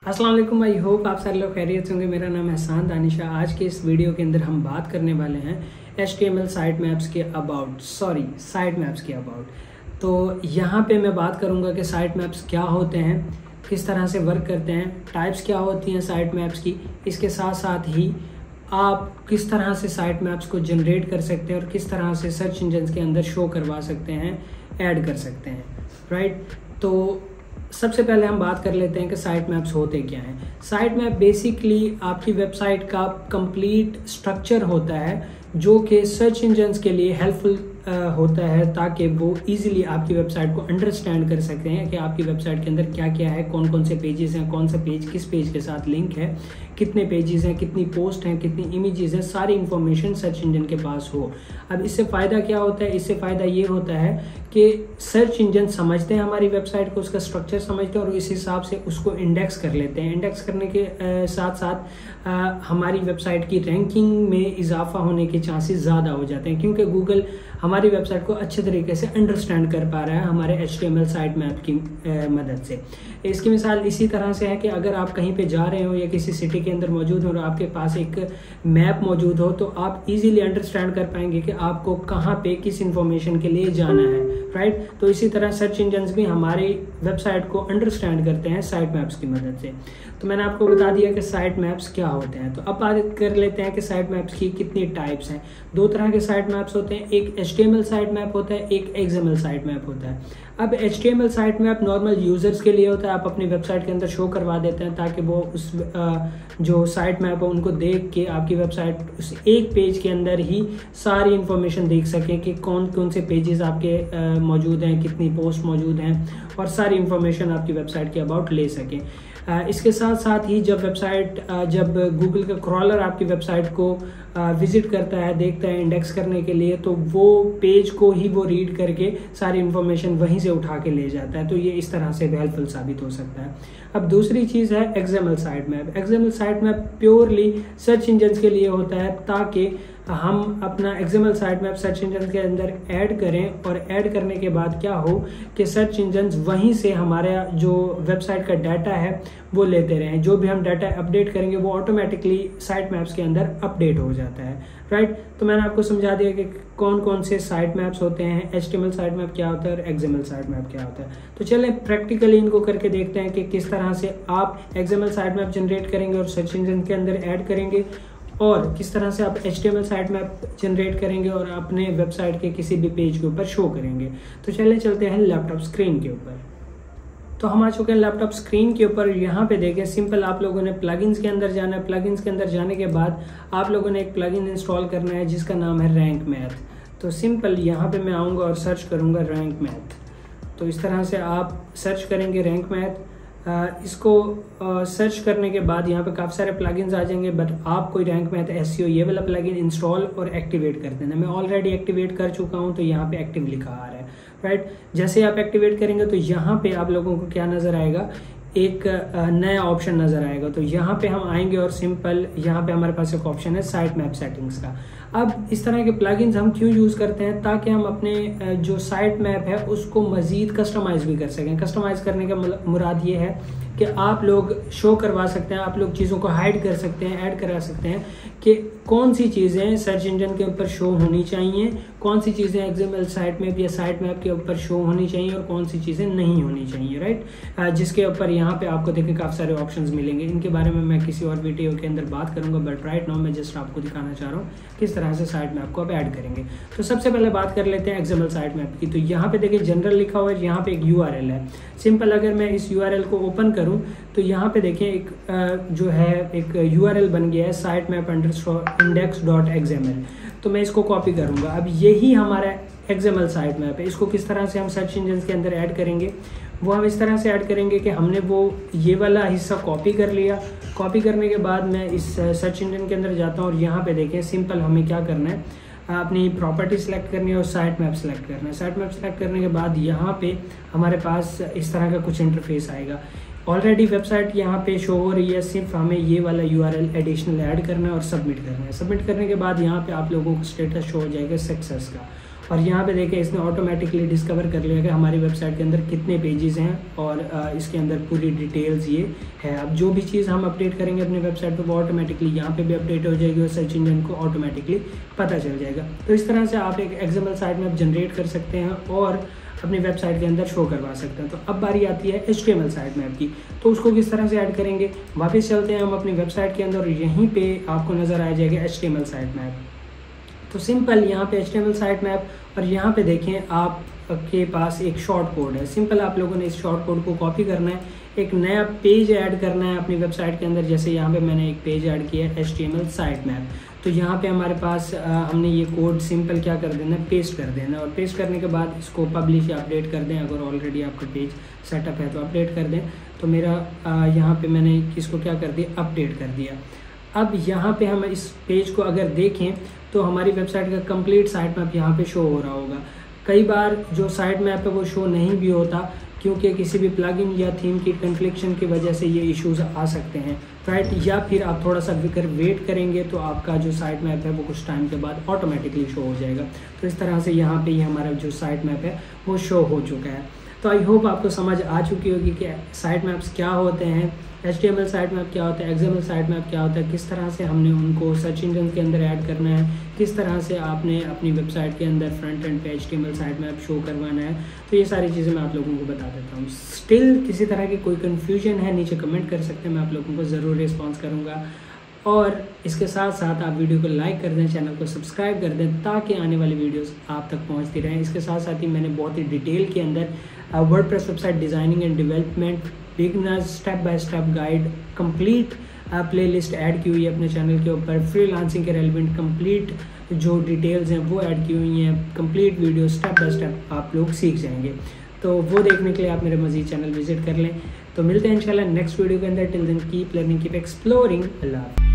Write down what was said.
अस्सलाम वालेकुम। I hope आप सारे लोग खैरियत होंगे। मेरा नाम है एहसान दानिशा। आज के इस वीडियो के अंदर हम बात करने वाले हैं HTML साइट मैप्स के अबाउट। तो यहाँ पे मैं बात करूँगा कि साइट मैप्स क्या होते हैं, किस तरह से वर्क करते हैं, टाइप्स क्या होती हैं साइट मैप्स की। इसके साथ साथ ही आप किस तरह से साइट मैप्स को जनरेट कर सकते हैं और किस तरह से सर्च इंजन के अंदर शो करवा सकते हैं, ऐड कर सकते हैं, राइट। तो सबसे पहले हम बात कर लेते हैं कि साइट मैप्स होते क्या हैं। साइट मैप बेसिकली आपकी वेबसाइट का कंप्लीट स्ट्रक्चर होता है जो कि सर्च इंजन्स के लिए हेल्पफुल होता है, ताकि वो इजीली आपकी वेबसाइट को अंडरस्टैंड कर सकते हैं कि आपकी वेबसाइट के अंदर क्या क्या है, कौन कौन से पेजेस हैं, कौन सा पेज किस पेज के साथ लिंक है, कितने पेजेस हैं, कितनी पोस्ट हैं, कितनी इमेजेस हैं, सारी इंफॉर्मेशन सर्च इंजन के पास हो। अब इससे फ़ायदा क्या होता है? इससे फ़ायदा ये होता है कि सर्च इंजन समझते हैं हमारी वेबसाइट को, उसका स्ट्रक्चर समझते हैं और इस हिसाब से उसको इंडेक्स कर लेते हैं। इंडेक्स करने के साथ साथ हमारी वेबसाइट की रैंकिंग में इजाफा होने के चांसेस ज़्यादा हो जाते हैं, क्योंकि गूगल हमारी वेबसाइट को अच्छे तरीके से अंडरस्टैंड कर पा रहा है हमारे HTML साइट मैप की मदद से। इसकी मिसाल इसी तरह से है कि अगर आप कहीं पे जा रहे हो या किसी सिटी के अंदर मौजूद हो और आपके पास एक मैप मौजूद हो, तो आप इजीली अंडरस्टैंड कर पाएंगे कि आपको कहाँ पे किस इंफॉर्मेशन के लिए जाना है, राइट। तो इसी तरह सर्च इंजन्स भी हमारी वेबसाइट को अंडरस्टैंड करते हैं साइट मैप्स की मदद से। तो मैंने आपको बता दिया कि साइट मैप्स क्या होते हैं। तो अब बात कर लेते हैं कि साइट मैप्स की कितनी टाइप्स हैं। दो तरह के साइट मैप्स होते हैं, एक HTML साइट मैप होता है, एक XML साइट मैप होता है। अब HTML site map normal users के लिए होता है, आप अपनी वेबसाइट के अंदर शो करवा देते हैं ताकि वो उस जो साइट मैप है उनको देख के आपकी वेबसाइट उस एक पेज के अंदर ही सारी इंफॉर्मेशन देख सकें कि कौन कौन से पेजेस आपके मौजूद हैं, कितनी पोस्ट मौजूद हैं और सारी इंफॉर्मेशन आपकी वेबसाइट के अबाउट ले सकें। इसके साथ साथ ही जब गूगल का क्रॉलर आपकी वेबसाइट को विजिट करता है, देखता है इंडेक्स करने के लिए, तो वो पेज को ही वो रीड करके सारी इंफॉर्मेशन वहीं से उठा के ले जाता है। तो ये इस तरह से हेल्पफुल साबित हो सकता है। अब दूसरी चीज़ है XML site map. XML site map purely search engines के लिए होता है, ताकि हम अपना XML site map search engine के अंदर ऐड करें और ऐड करने के बाद क्या हो कि सर्च इंजन्स वहीं से हमारा जो वेबसाइट का डाटा है वो लेते रहें। जो भी हम डाटा अपडेट करेंगे वो ऑटोमेटिकली साइट मैप्स के अंदर अपडेट हो जाता है, राइट। तो मैंने आपको समझा दिया कि कौन कौन से साइट मैप्स होते हैं, HTML साइट मैप क्या होता है और XML साइट मैप क्या होता है। तो चलें प्रैक्टिकली इनको करके देखते हैं कि किस तरह से आप XML साइट मैप जनरेट करेंगे और सर्च इंजन के अंदर ऐड करेंगे, और किस तरह से आप HTML साइट मैप जनरेट करेंगे और अपने वेबसाइट के किसी भी पेज के ऊपर शो करेंगे। तो चलते हैं लैपटॉप स्क्रीन के ऊपर। तो हम आ चुके हैं लैपटॉप स्क्रीन के ऊपर। यहाँ पे देखें, सिंपल आप लोगों ने प्लगइन्स के अंदर जाना है। प्लगइन्स के अंदर जाने के बाद आप लोगों ने एक प्लगइन इंस्टॉल करना है जिसका नाम है रैंक मैथ। तो सिंपल यहाँ पे मैं आऊँगा और सर्च करूँगा रैंक मैथ। तो इस तरह से आप सर्च करेंगे रैंक मैथ। इसको सर्च करने के बाद यहाँ पे काफ़ी सारे प्लगइन्स आ जाएंगे, बट आप कोई रैंक मैथ SEO ये वाला प्लगइन इंस्टॉल और एक्टिवेट कर देना। मैं ऑलरेडी एक्टिवेट कर चुका हूँ, तो यहाँ पे एक्टिव लिखा आ रहा है, राइट। जैसे आप एक्टिवेट करेंगे तो यहाँ पे आप लोगों को क्या नज़र आएगा, एक नया ऑप्शन नज़र आएगा। तो यहाँ पे हम आएंगे और सिंपल यहाँ पे हमारे पास एक ऑप्शन है साइट मैप सेटिंग्स का। अब इस तरह के प्लगइन्स हम क्यों यूज़ करते हैं? ताकि हम अपने जो साइट मैप है उसको मज़ीद कस्टमाइज़ भी कर सकें। कस्टमाइज़ करने का मुराद ये है कि आप लोग शो करवा सकते हैं, आप लोग चीज़ों को हाइड कर सकते हैं, ऐड करा सकते हैं कि कौन सी चीज़ें सर्च इंजन के ऊपर शो होनी चाहिए, कौन सी चीज़ें XML साइट मैप या साइट मैप के ऊपर शो होनी चाहिए और कौन सी चीज़ें नहीं होनी चाहिए, राइट। जिसके ऊपर यहाँ पे आपको देखें काफ़ी सारे ऑप्शंस मिलेंगे। इनके बारे में मैं किसी और वीडियो के अंदर बात करूँगा, बट राइट नाउ मैं जस्ट आपको दिखाना चाह रहा हूँ किस तरह से साइट मैप को आप ऐड करेंगे। तो सबसे पहले बात कर लेते हैं XML साइट मैप की। तो यहाँ पे देखिए जनरल लिखा हुआ है, यहाँ पे एक URL है। सिंपल अगर मैं इस URL को ओपन करूँ तो यहाँ पे देखिए एक जो है एक URL बन गया है साइट मैप index.xml। तो मैं इसको कॉपी करूँगा। अब यही हमारा XML साइट मैप है। इसको किस तरह से हम सर्च इंजन के अंदर ऐड करेंगे, वो हम इस तरह से ऐड करेंगे कि हमने वो ये वाला हिस्सा कॉपी कर लिया। कॉपी करने के बाद मैं इस सर्च इंजन के अंदर जाता हूँ और यहाँ पे देखें सिंपल हमें क्या करना है, अपनी प्रॉपर्टी सेलेक्ट करनी है और साइट मैप सेलेक्ट करना है। साइट मैप सेलेक्ट करने के बाद यहाँ पे हमारे पास इस तरह का कुछ इंटरफेस आएगा। ऑलरेडी वेबसाइट यहाँ पे शो हो रही है, सिर्फ हमें ये वाला URL एडिशनल ऐड करना है और सबमिट करना है। सबमिट करने के बाद यहाँ पे आप लोगों को स्टेटस शो हो जाएगा सक्सेस का। और यहाँ पे देखें इसने ऑटोमेटिकली डिस्कवर कर लिया कि हमारी वेबसाइट के अंदर कितने पेजेस हैं और इसके अंदर पूरी डिटेल्स ये है। अब जो भी चीज़ हम अपडेट करेंगे अपनी वेबसाइट पे वो ऑटोमेटिकली यहाँ पे भी अपडेट हो जाएगी और सर्च इंजन को ऑटोमेटिकली पता चल जाएगा। तो इस तरह से आप एक एक्सएमएल साइट मैप जनरेट कर सकते हैं और अपनी वेबसाइट के अंदर शो करवा सकते हैं। तो अब बारी आती है HTML साइट मैप की, तो उसको किस तरह से ऐड करेंगे। वापस चलते हैं हम अपनी वेबसाइट के अंदर और यहीं पे आपको नज़र आ जाएगा HTML साइट मैप। तो सिंपल यहाँ पे HTML साइट मैप और यहाँ पे देखें आपके पास एक शॉर्ट कोड है। सिंपल आप लोगों ने इस शॉर्ट कोड को कॉपी करना है, एक नया पेज ऐड करना है अपनी वेबसाइट के अंदर। जैसे यहाँ पे मैंने एक पेज ऐड किया है HTML साइट मैप, तो यहाँ पे हमारे पास हमने ये कोड सिंपल क्या कर देना है, पेस्ट कर देना है। और पेस्ट करने के बाद इसको पब्लिश या अपडेट कर दें। अगर ऑलरेडी आपका पेज सेटअप है तो अपडेट कर दें। तो मेरा यहाँ पे मैंने इसको क्या कर दिया, अपडेट कर दिया। अब यहाँ पे हम इस पेज को अगर देखें तो हमारी वेबसाइट का कंप्लीट साइट मैप यहाँ पे शो हो रहा होगा। कई बार जो साइट मैप है वो शो नहीं भी होता क्योंकि किसी भी प्लगइन या थीम की कन्फ्लिक्शन की वजह से ये इश्यूज आ सकते हैं, राइट। या फिर आप थोड़ा सा वेट करेंगे तो आपका जो साइट मैप है वो कुछ टाइम के बाद ऑटोमेटिकली शो हो जाएगा। तो इस तरह से यहाँ पे हमारा जो साइट मैप है वो शो हो चुका है। तो आई होप आपको समझ आ चुकी होगी कि साइट मैप्स क्या होते हैं, HTML साइट मैप क्या होता है, XML साइट मैप क्या होता है, किस तरह से हमने उनको सर्च इंजन के अंदर ऐड करना है, किस तरह से आपने अपनी वेबसाइट के अंदर फ्रंट एंड पे HTML साइट मैप शो करवाना है। तो ये सारी चीज़ें मैं आप लोगों को बता देता हूँ। स्टिल किसी तरह की कोई कन्फ्यूजन है नीचे कमेंट कर सकते हैं, मैं आप लोगों को ज़रूर रिस्पॉन्स करूँगा। और इसके साथ साथ आप वीडियो को लाइक कर दें, चैनल को सब्सक्राइब कर दें ताकि आने वाली वीडियोस आप तक पहुंचती रहें। इसके साथ साथ ही मैंने बहुत ही डिटेल के अंदर WordPress website designing and development beginners step by step guide complete playlist add की हुई है अपने चैनल के ऊपर। फ्रीलांसिंग के रेलिवेंट कंप्लीट जो डिटेल्स हैं वो ऐड की हुई हैं। Complete video step by step आप लोग सीख जाएंगे। तो वो देखने के लिए आप मेरे मज़ीद चैनल विजिट कर लें। तो मिलते हैं इंशाल्लाह नेक्स्ट वीडियो के अंदर। Till then keep learning, keep exploring. अल्लाह।